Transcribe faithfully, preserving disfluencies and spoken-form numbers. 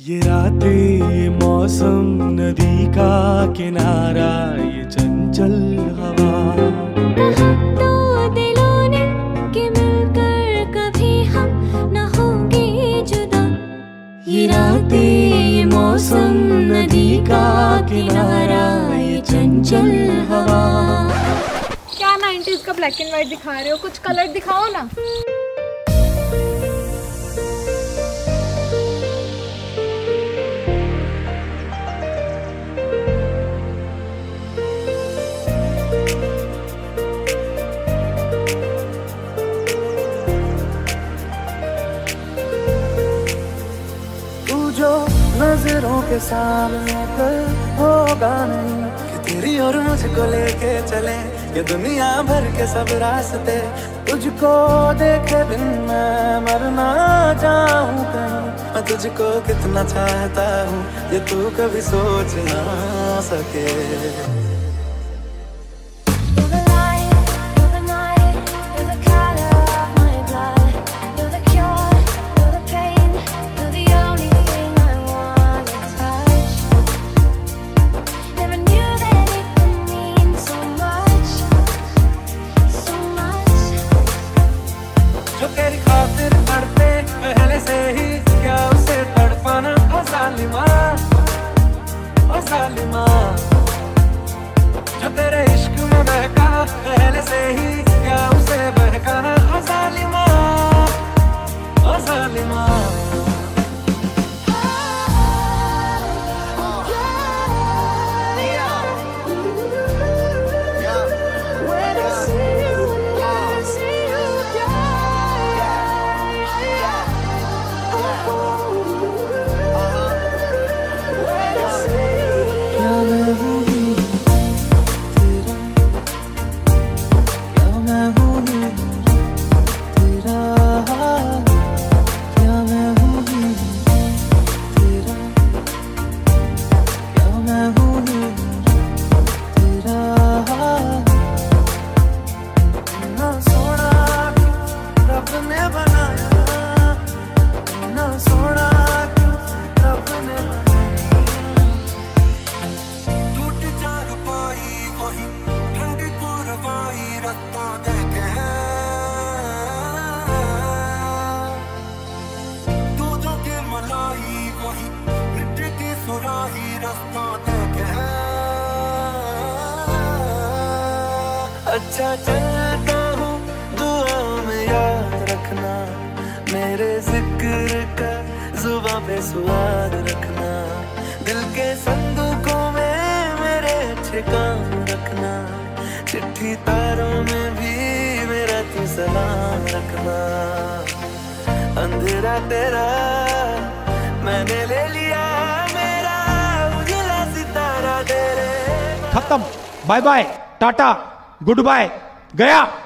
ये रातें, ये मौसम, नदी का किनारा, ये चंचल हवा, तो दिलों ने कि मिलकर कभी हम न होंगे जुदा। ये रातें, ये मौसम, नदी का किनारा, ये चंचल हवा। क्या नाइंटीज़ का ब्लैक एंड व्हाइट दिखा रहे हो? कुछ कलर दिखाओ ना। जो नजरों के सामने कल होगा नहीं कि तेरी और मुझको लेके चले ये दुनिया भर के सब रास्ते। तुझको देखे बिन मैं मर ना जाऊं कहीं, मैं तुझको कितना चाहता हूँ ये तू कभी सोच ना सके। जो तेरी खातिर तड़पे पहले से ही क्या उसे तड़पाना, ओ जालिमा, ओ जालिमा। जो तेरे इश्क में बहका पहले से ही क्या उसे बहकाना, ओ जालिमा, ओ जालिमा। अच्छा चलता हूँ दुआओं में याद रखना, मेरे जिक्र का जुबां पे स्वाद रखना, दिल के संदूकों में मेरे अच्छे काम रखना, चिट्ठी तारों में भी मेरा तू सलाम रखना। अंधेरा तेरा मैंने ले लिया, मेरा उजला सितारा तेरे। खत्म, bye bye, tata, goodbye, गया।